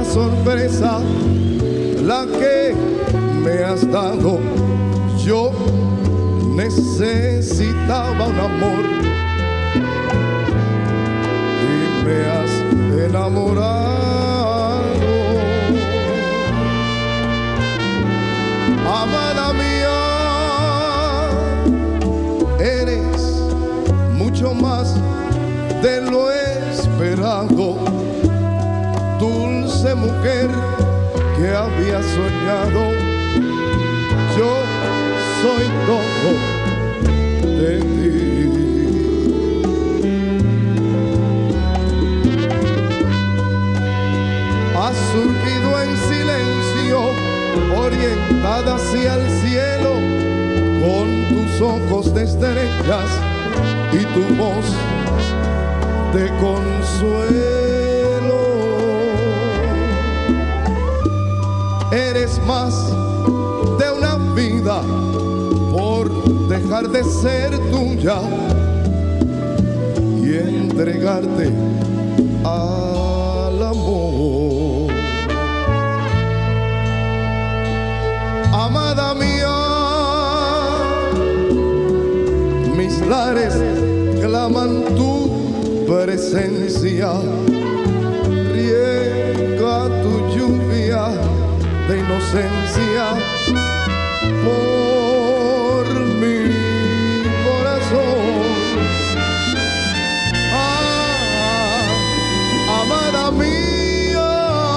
sorpresa la que me has dado. Yo necesitaba un amor y me has enamorado. Amada mía, eres mucho más de lo esperado, dulce mujer que había soñado. Yo soy todo de ti. Has surgido en silencio, orientada hacia el cielo, con tus ojos de estrellas y tu voz de consuelo. Eres más de una vida por dejar de ser tuya y entregarte al amor. Amada mía, mis lares claman tu presencia, riega tu lluvia de inocencia por mi corazón. Amada mía,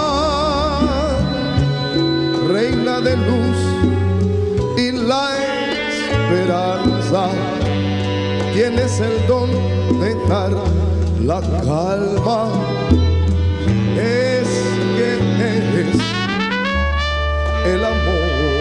reina de luz y la esperanza, tienes el don de dar la calma. Es que eres el amor.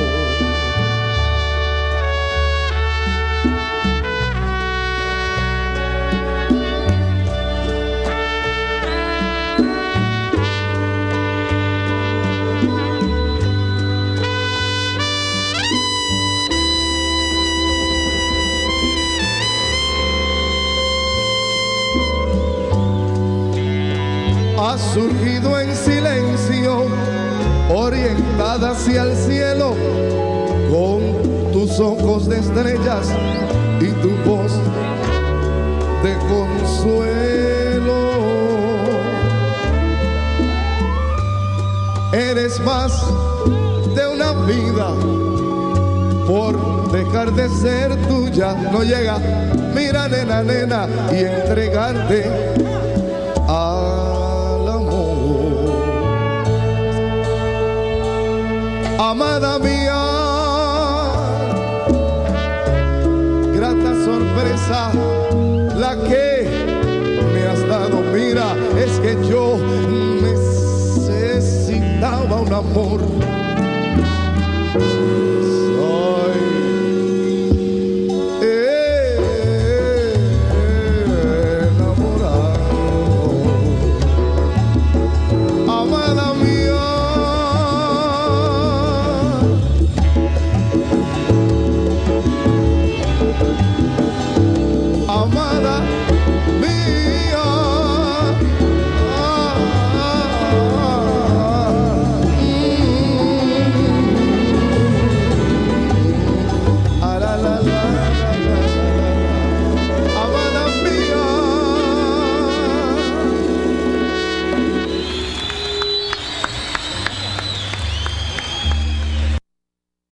Has surgido en silencio, orientada hacia el cielo, con tus ojos de estrellas y tu voz de consuelo. Eres más de una vida por dejar de ser tuya. No llega, mira nena, nena, y entregarte al amor. Amada mía, grata sorpresa la que me has dado. Mira, es que yo necesitaba un amor.